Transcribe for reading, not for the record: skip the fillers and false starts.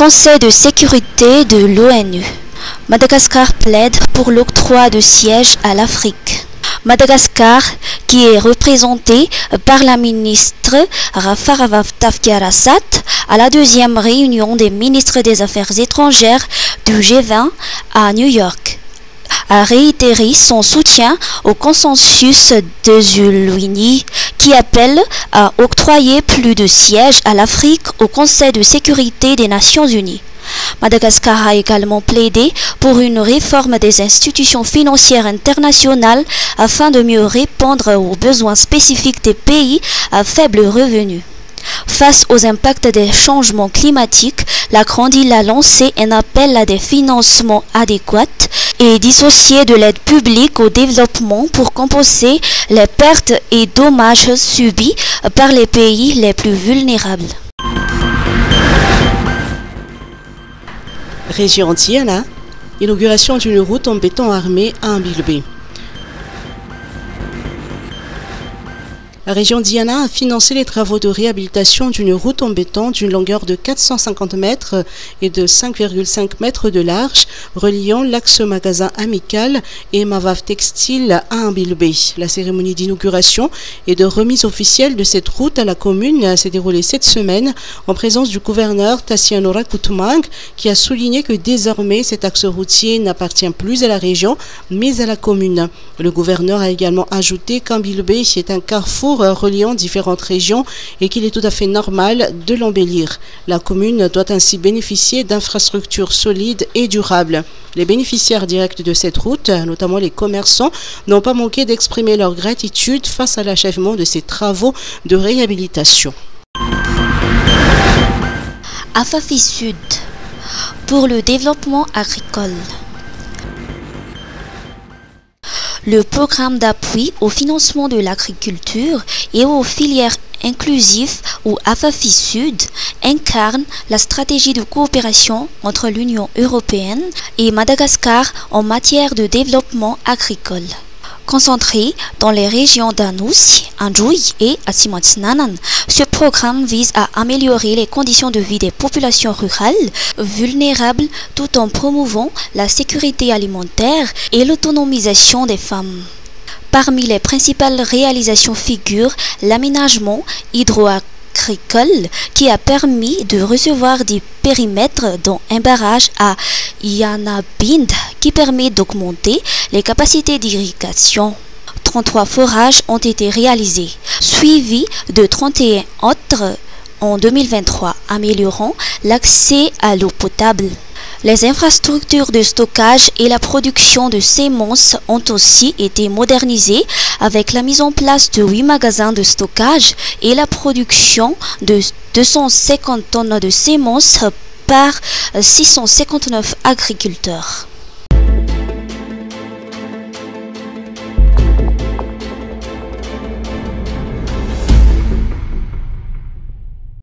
Conseil de sécurité de l'ONU. Madagascar plaide pour l'octroi de sièges à l'Afrique. Madagascar, qui est représenté par la ministre Raffaravaf Tafkiarasat à la deuxième réunion des ministres des Affaires étrangères du G20 à New York, a réitéré son soutien au consensus de Zulwini qui appelle à octroyer plus de sièges à l'Afrique au Conseil de sécurité des Nations Unies. Madagascar a également plaidé pour une réforme des institutions financières internationales afin de mieux répondre aux besoins spécifiques des pays à faible revenu. Face aux impacts des changements climatiques, la Grande Île a lancé un appel à des financements adéquats et dissociés de l'aide publique au développement pour compenser les pertes et dommages subis par les pays les plus vulnérables. Région Diana, inauguration d'une route en béton armé à Ambilbé. La région Diana a financé les travaux de réhabilitation d'une route en béton d'une longueur de 450 mètres et de 5,5 mètres de large, reliant l'axe-magasin Amical et Mavav Textile à Ambilbé. La cérémonie d'inauguration et de remise officielle de cette route à la commune s'est déroulée cette semaine en présence du gouverneur Tassiano Rakoutmang, qui a souligné que désormais cet axe routier n'appartient plus à la région mais à la commune. Le gouverneur a également ajouté qu'Ambilbé est un carrefour reliant différentes régions et qu'il est tout à fait normal de l'embellir. La commune doit ainsi bénéficier d'infrastructures solides et durables. Les bénéficiaires directs de cette route, notamment les commerçants, n'ont pas manqué d'exprimer leur gratitude face à l'achèvement de ces travaux de réhabilitation. Afafi Sud pour le développement agricole. Le programme d'appui au financement de l'agriculture et aux filières inclusives ou Afafi Sud incarne la stratégie de coopération entre l'Union européenne et Madagascar en matière de développement agricole. Concentré dans les régions d'Anoussi, Andjoui et Asimatsnanan, ce programme vise à améliorer les conditions de vie des populations rurales vulnérables tout en promouvant la sécurité alimentaire et l'autonomisation des femmes. Parmi les principales réalisations figurent l'aménagement hydroagricole qui a permis de recevoir des périmètres dont un barrage à Yanabind qui permet d'augmenter les capacités d'irrigation. 33 forages ont été réalisés, suivis de 31 autres en 2023, améliorant l'accès à l'eau potable. Les infrastructures de stockage et la production de semences ont aussi été modernisées avec la mise en place de 8 magasins de stockage et la production de 250 tonnes de semences par 659 agriculteurs.